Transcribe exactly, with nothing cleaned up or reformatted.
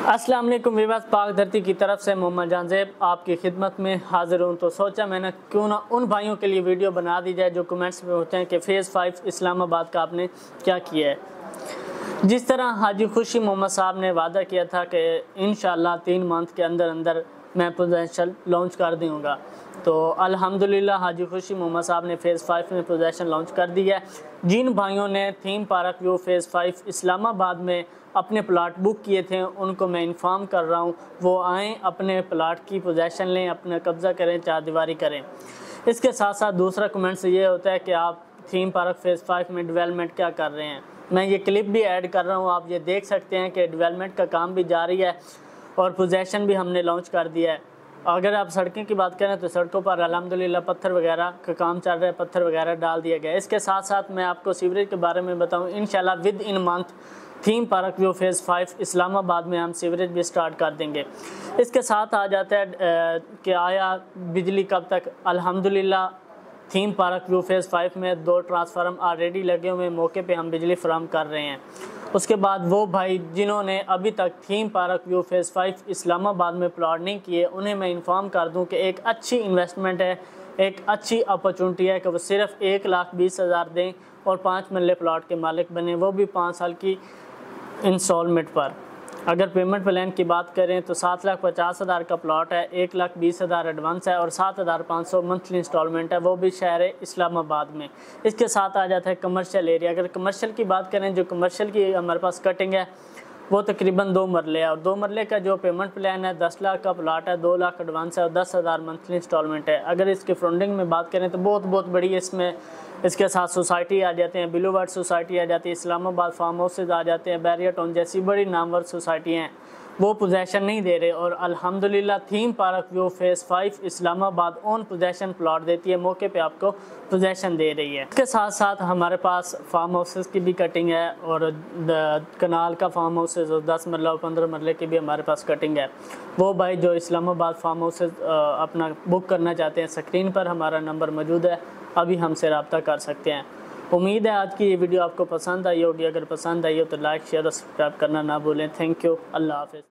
अस्सलाम वालेकुम विवास, पाक धरती की तरफ से मोहम्मद जान ज़ैब आपकी खिदमत में हाजिर हूँ। तो सोचा मैंने क्यों ना उन भाइयों के लिए वीडियो बना दी जाए जो कमेंट्स में होते हैं कि फ़ेज़ फाइव इस्लामाबाद का आपने क्या किया है। जिस तरह हाजी खुशी मोहम्मद साहब ने वादा किया था कि इंशाअल्लाह तीन मंथ के अंदर अंदर मैं पोजेशन लॉन्च कर दूँगा, तो अल्हम्दुलिल्लाह हाजी खुशी मोहम्मद साहब ने फ़ेज़ फाइव में पोजेशन लॉन्च कर दिया है। जिन भाइयों ने theme park view phase five Islamabad में अपने प्लाट बुक किए थे उनको मैं इन्फॉर्म कर रहा हूँ वो आएँ, अपने प्लाट की पोजेशन लें, अपना कब्ज़ा करें, चार दीवारी करें। इसके साथ साथ दूसरा कमेंट से ये होता है कि आप थीम पार्क फ़ेज़ फाइव में डेवलपमेंट क्या कर रहे हैं। मैं ये क्लिप भी ऐड कर रहा हूँ, आप ये देख सकते हैं कि डेवलपमेंट का काम भी जारी है और पोजेशन भी हमने लॉन्च कर दिया है। अगर आप सड़कों की बात करें तो सड़कों पर अल्हम्दुलिल्लाह पत्थर वगैरह का काम चल रहा है, पत्थर वगैरह डाल दिया गया है। इसके साथ साथ मैं आपको सीवरेज के बारे में बताऊं, इंशाल्लाह within month theme park view phase five Islamabad में हम सीवरेज भी स्टार्ट कर देंगे। इसके साथ आ जाता है कि आया बिजली कब तक। अल्हम्दुलिल्लाह theme park view phase five में दो ट्रांसफार्म ऑलरेडी लगे हुए, मौके पे हम बिजली फराहम कर रहे हैं। उसके बाद वो भाई जिन्होंने अभी तक theme park view phase five Islamabad में प्लॉट नहीं किए, उन्हें मैं इन्फॉर्म कर दूं कि एक अच्छी इन्वेस्टमेंट है, एक अच्छी अपॉर्चुनिटी है कि वो सिर्फ एक लाख बीस हज़ार दें और पाँच मरले प्लॉट के मालिक बने, वो भी पाँच साल की इंस्टॉलमेंट पर। अगर पेमेंट प्लान की बात करें तो सात लाख पचास हज़ार का प्लॉट है, एक लाख बीस हज़ार एडवांस है और सात हज़ार पाँच सौ मंथली इंस्टॉलमेंट है, वो भी शहर इस्लामाबाद में। इसके साथ आ जाता है कमर्शियल एरिया। अगर कमर्शियल की बात करें, जो कमर्शियल की हमारे पास कटिंग है वो तकरीबन दो मरले है और दो मरले का जो पेमेंट प्लान है दस लाख का प्लॉट है, दो लाख एडवांस है और दस हज़ार मंथली इंस्टॉलमेंट है। अगर इसके फंडिंग में बात करें तो बहुत बहुत बड़ी इसमें इसके साथ सोसाइटी आ जाते हैं, ब्लू वर्ड सोसाइटी आ जाती है, इस्लामाबाद फार्म हाउसेज आ जाते हैं, बैरियर टाउन जैसी बड़ी नामवर सोसाइटियाँ हैं, वो पोजेशन नहीं दे रहे। और अल्हम्दुलिल्लाह theme park view phase five Islamabad on possession plot देती है, मौके पे आपको पोजेशन दे रही है। इसके साथ साथ हमारे पास फार्म हाउसेस की भी कटिंग है और कनाल का फार्म हाउसेज और दस मरला और पंद्रह मरले की भी हमारे पास कटिंग है। वो भाई जो इस्लामाबाद फार्म हाउसेज अपना बुक करना चाहते हैं, स्क्रीन पर हमारा नंबर मौजूद है, अभी हमसे रब्ता कर सकते हैं। उम्मीद है आज की ये वीडियो आपको पसंद आई होगी। अगर पसंद आई हो तो लाइक शेयर और सब्सक्राइब करना ना भूलें। थैंक यू, अल्लाह हाफ़िज़।